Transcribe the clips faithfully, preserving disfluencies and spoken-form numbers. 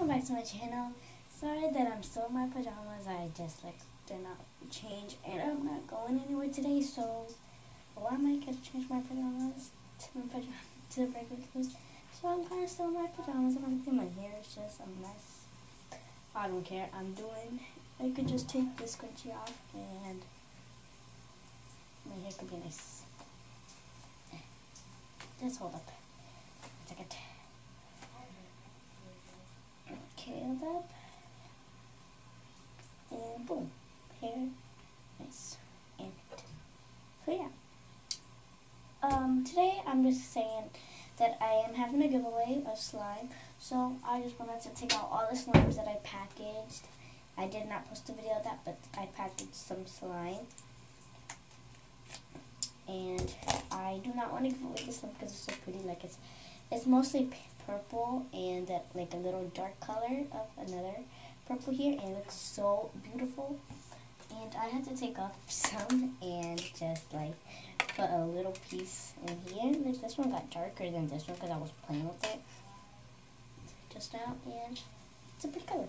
welcome back to my channel. Sorry that I'm still in my pajamas. I just like did not change and I'm not going anywhere today, so well, I might get to change my pajamas to my pajamas to the regular clothes. So I'm kinda still in my pajamas and everything. My hair is just a mess. I don't care. I'm doing I could just take this scrunchie off and my hair could be nice. Just hold up. A second. Okay, hold up. And boom. Hair. Nice. And so yeah. Um, today I'm just saying that I am having a giveaway of slime. So I just wanted to take out all the slimes that I packaged. I did not post a video of that, but I packaged some slime. And I do not want to give away this one because it's so pretty. Like it's, it's mostly purple and that like a little dark color of another purple here, and it looks so beautiful. And I had to take off some and just like put a little piece in here. Like this one got darker than this one because I was playing with it just now, and it's a pretty color.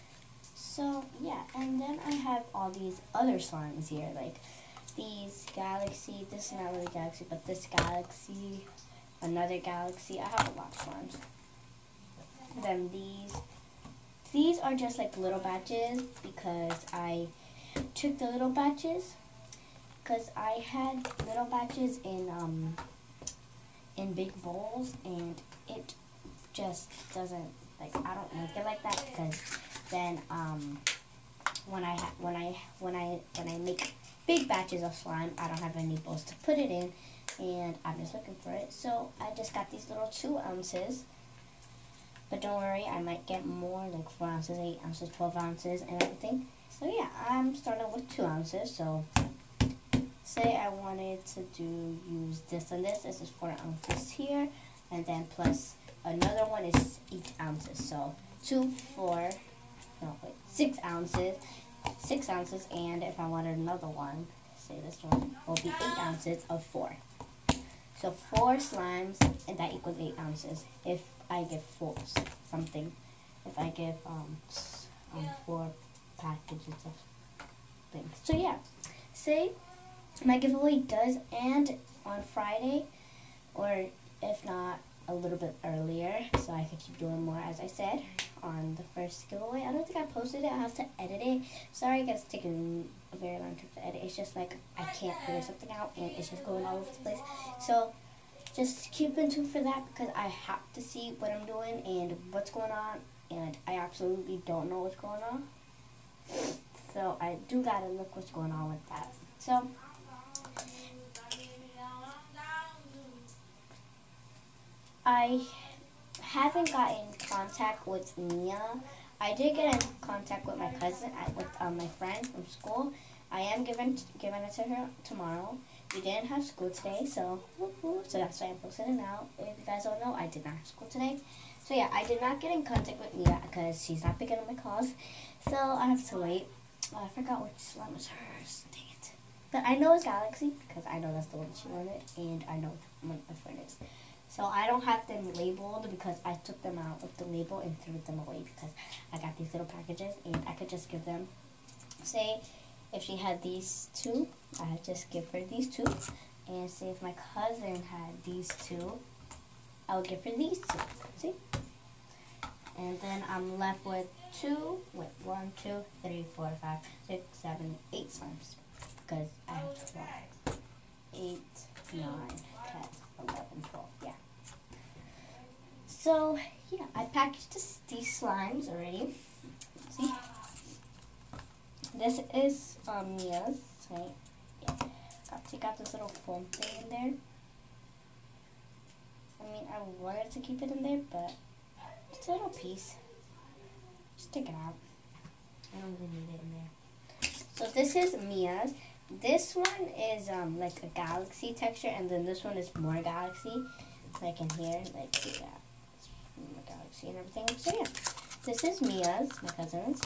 So yeah, and then I have all these other slimes here, like these galaxy, this is not really galaxy, but this galaxy, another galaxy. I have a lot of slimes. Then these, these are just like little batches because I took the little batches because I had little batches in um in big bowls, and it just doesn't, like, I don't make it like that because then um when I ha when I when I when I make big batches of slime, I don't have any bowls to put it in, and I'm just looking for it. So I just got these little two ounces, but don't worry, I might get more, like four ounces, eight ounces, twelve ounces, and everything. So yeah, I'm starting with two ounces. So say I wanted to do use this and this. This is four ounces here, and then plus another one is eight ounces. So two, four, no wait, six ounces. Six ounces, and if I wanted another one, say this one, will be eight ounces of four. So four slimes, and that equals eight ounces. If I give four something, if I give um, um four packages of things. So yeah, say my giveaway does end on Friday, or if not a little bit earlier, so I could keep doing more, as I said on the first giveaway. I don't think I posted it. I have to edit it. Sorry, guys, it's taking a very long time to edit. It's just like I can't figure something out, and it's just going all over the place. So just keep in tune for that because I have to see what I'm doing and what's going on, and I absolutely don't know what's going on. So I do gotta look what's going on with that. So I haven't gotten in contact with Mia. I did get in contact with my cousin, with um, my friend from school. I am giving giving it to her tomorrow. We didn't have school today, so woo-hoo, so that's why I'm posting it now. If you guys don't know, I did not have school today. So yeah, I did not get in contact with Mia because she's not picking up my calls. So I have to wait. Oh, I forgot which slime was hers. Dang it. But I know it's Galaxy because I know that's the one she wanted, and I know what my friend is. So I don't have them labeled because I took them out of the label and threw them away because I got these little packages, and I could just give them, say if she had these two, I would just give her these two, and say if my cousin had these two, I would give her these two, see? And then I'm left with two, wait, one, two, three, four, five, six, seven, eight slimes because I have twelve, eight, nine, ten, eleven, twelve, yeah. So, yeah, I packaged this, these slimes already. See? This is um, Mia's, right? Yeah. Got to take out this little foam thing in there. I mean, I wanted to keep it in there, but it's a little piece. Just take it out. I don't really need it in there. So this is Mia's. This one is um, like a galaxy texture, and then this one is more galaxy. Like in here, like yeah. Galaxy and everything. So yeah, this is Mia's, my cousin's,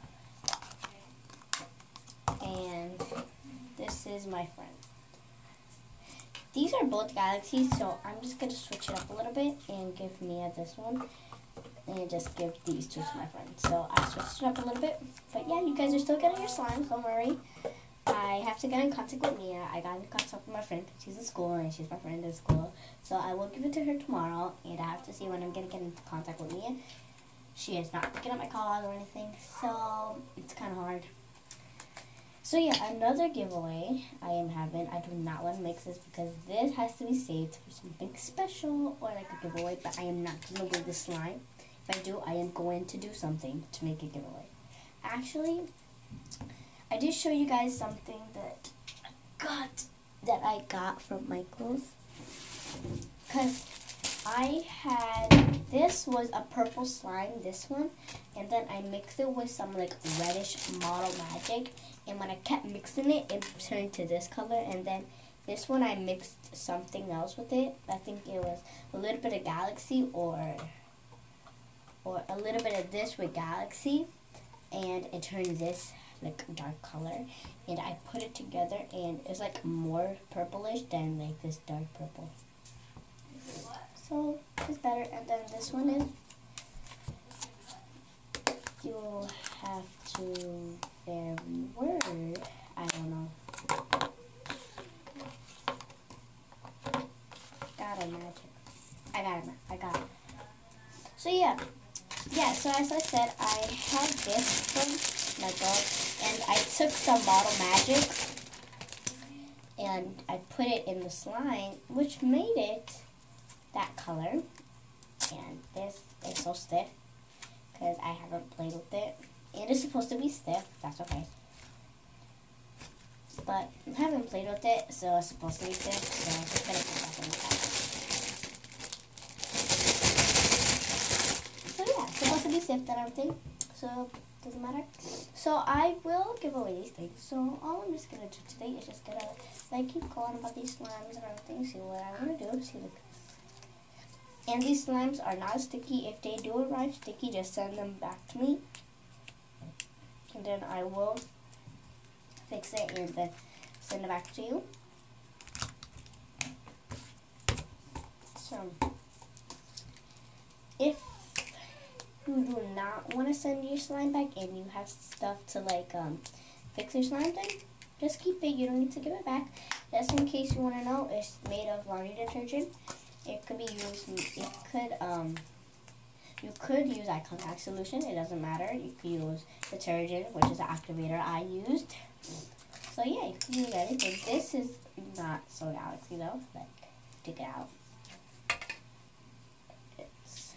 and this is my friend. These are both galaxies, so I'm just gonna switch it up a little bit and give Mia this one. and just give these two to my friend. So I switched it up a little bit. But yeah, you guys are still getting your slimes, don't worry. I have to get in contact with Mia. I got in contact with my friend. She's in school and she's my friend in school. So I will give it to her tomorrow, and I have to see when I'm going to get in contact with Mia. She is not picking up my calls or anything, so it's kind of hard. So yeah, another giveaway I am having. I do not want to mix this because this has to be saved for something special or like a giveaway, but I am not going to do this slime. If I do, I am going to do something to make a giveaway. Actually, I did show you guys something that I got, that I got from Michaels. Because I had, this was a purple slime, this one, and then I mixed it with some like reddish Model Magic, and when I kept mixing it, it turned to this color, and then this one I mixed something else with it. I think it was a little bit of Galaxy or, or a little bit of this with Galaxy, and it turned this like dark color, and I put it together, and it's like more purplish than like this dark purple. So it's better. And then this one is, you'll have to very word, I don't know. Got a magic. I got it. I got it. So yeah, yeah. So as I said, I had this from Michael, and I took some Model Magic and I put it in the slime, which made it that color. And this is so stiff because I haven't played with it. And it's supposed to be stiff. That's okay. But I haven't played with it, so it's supposed to be stiff. So I'm just gonna put that in the bag. So yeah, it's supposed to be stiff and everything. So doesn't matter. So I will give away these things. So all I'm just gonna do today is just gonna like keep going about these slimes and everything. See what I wanna do. See the And these slimes are not sticky. If they do arrive sticky, just send them back to me. And then I will fix it and then send it back to you. So, if you do not want to send your slime back and you have stuff to like um, fix your slime thing, just keep it. You don't need to give it back. Just in case you want to know, it's made of laundry detergent. It could be used, it could, um, you could use eye contact solution, it doesn't matter. You could use detergent, which is the activator I used. So yeah, you can use anything. This is not so Galaxy though, like, take it out. It's,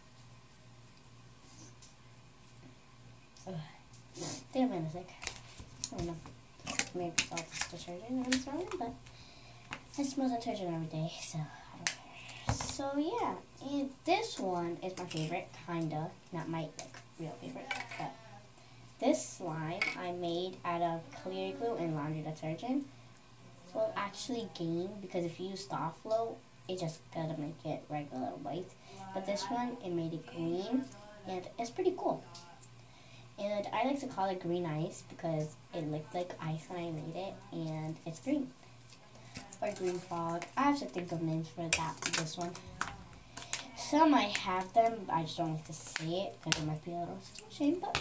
ugh. I think I'm gonna sick. I don't know. Maybe it's all this detergent I'm smelling, but I smell detergent every day, so I don't care. So yeah, and this one is my favorite, kinda, not my like real favorite, but this slime I made out of clear glue and laundry detergent will actually gain, because if you use Soft Flow, it just gotta make it regular white, but this one, it made it green, and it's pretty cool. And I like to call it green ice because it looked like ice when I made it, and it's green. Or green fog. I have to think of names for that. This one. Some I have them, but I just don't like to say it because it might be a little shame. But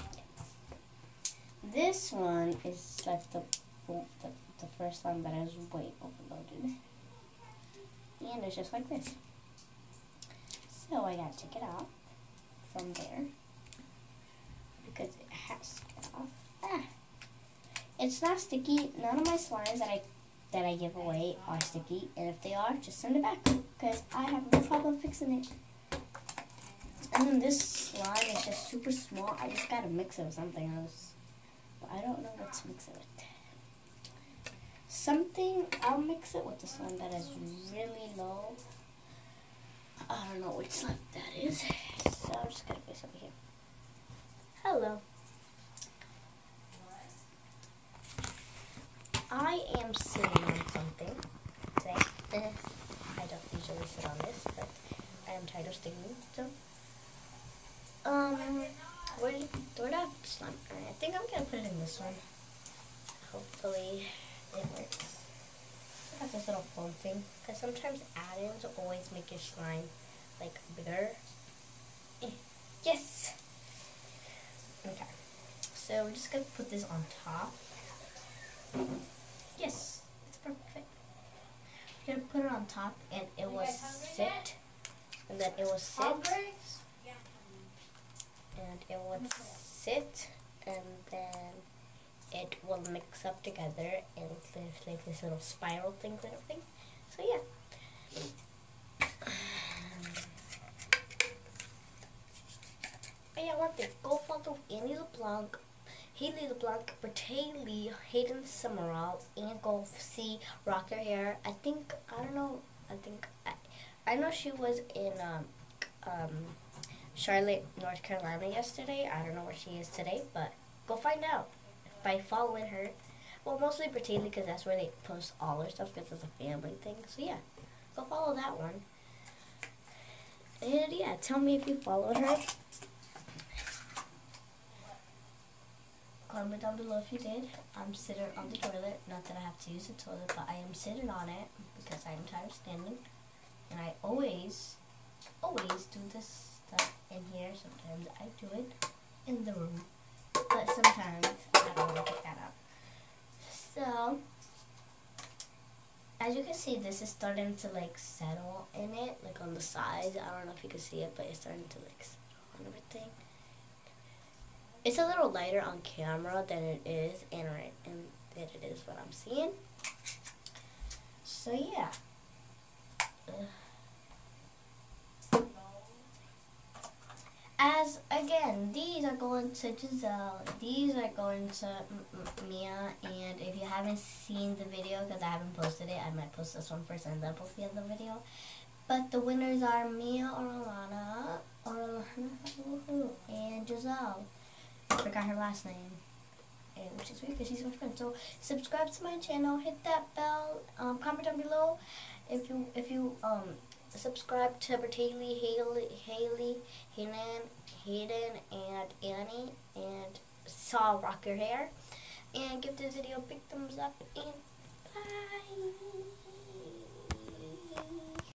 this one is like the the, the first one that is way overloaded, and it's just like this. So I gotta take it out from there because it has to get off. Ah. It's not sticky. None of my slimes that I that I give away are sticky, and if they are, just send it back because I have no problem fixing it. And then this slime is just super small. I just gotta mix it with something else, but I don't know what to mix it with. Something, I'll mix it with the slime that is really low. I don't know which slime that is, so I'm just gonna place it over here. Hello. I am sitting on something today. I don't usually sit on this, but I am tired of sticking. So, um, where did where did I slime? I think I'm gonna put it in this one. Hopefully, it works. I have this little foam thing because sometimes add-ins always make your slime like bigger. Eh. Yes. Okay. So we're just gonna put this on top. Yes, it's perfect. We're gonna put it on top, and it will sit, and then it will sit, and it will sit, and then it will mix up together, and there's like this little spiral thing and everything. So yeah. And yeah, one thing, go follow Annie LeBlanc, Haley LeBlanc, Bertay Lee, Hayden Summerall, and go see Rock Your Hair. I think, I don't know, I think, I, I know she was in um, um, Charlotte, North Carolina yesterday. I don't know where she is today, but go find out by following her. Well, mostly Bertay Lee, because that's where they post all their stuff, because it's a family thing. So yeah, go follow that one. And yeah, tell me if you followed her. Comment down below if you did. I'm sitting on the toilet. Not that I have to use the toilet, but I am sitting on it because I'm tired of standing. And I always, always do this stuff in here. Sometimes I do it in the room, but sometimes I don't want to take that out. So, as you can see, this is starting to like settle in it, like on the sides. I don't know if you can see it, but it's starting to like settle on everything. It's a little lighter on camera than it is, and right, and that it is what I'm seeing. So yeah. Ugh. As again, these are going to Giselle. These are going to M M Mia. And if you haven't seen the video, because I haven't posted it, I might post this one first and then post the other video. But the winners are Mia or Alana, or Alana, and Giselle. I forgot her last name, and which is weird because she's my friend. So subscribe to my channel, hit that bell, um, comment down below if you if you um subscribe to Bertay Lee, Haley, Haley, Hayden, Hayden, and Annie, and saw Rock Your Hair, and give this video a big thumbs up, and bye.